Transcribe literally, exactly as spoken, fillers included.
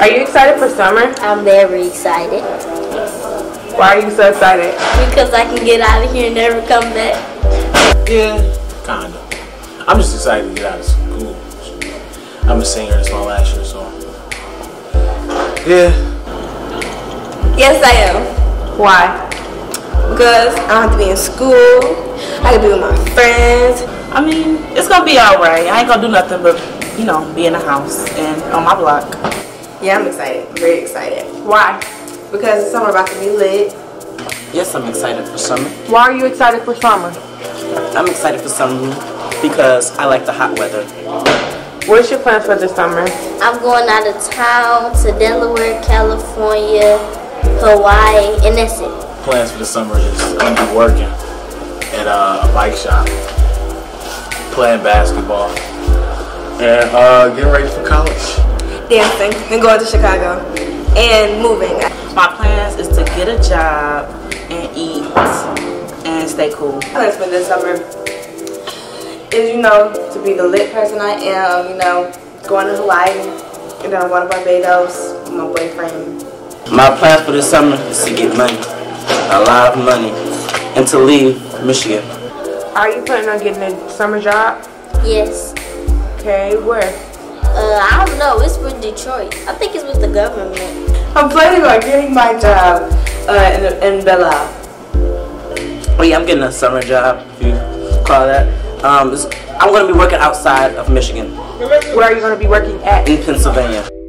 Are you excited for summer? I'm very excited. Why are you so excited? Because I can get out of here and never come back. Yeah, kinda. I'm just excited to get out of school. I'm a singer, it's my last year, so. Yeah. Yes, I am. Why? Because I don't have to be in school. I can be with my friends. I mean, it's gonna be alright. I ain't gonna do nothing but, you know, be in the house and on my block. Yeah, I'm excited. I'm very excited. Why? Because the summer about to be lit. Yes, I'm excited for summer. Why are you excited for summer? I'm excited for summer because I like the hot weather. What's your plans for this summer? I'm going out of town to Delaware, California, Hawaii, and that's it. Plans for the summer is I'm gonna be working at uh, a bike shop, playing basketball, and uh, getting ready for college. Dancing and going to Chicago and moving. My plans is to get a job and eat and stay cool. My plans for this summer is, you know, to be the lit person I am, you know, going to Hawaii, you know, going to Barbados with my boyfriend. My plans for this summer is to get money, a lot of money, and to leave Michigan. Are you planning on getting a summer job? Yes. Okay, where? Uh, I don't know. It's with Detroit. I think it's with the government. I'm planning on getting my job uh, in, in Belle Isle. Oh yeah, I'm getting a summer job, if you call that. Um, I'm going to be working outside of Michigan. Where are you going to be working at? In Pennsylvania.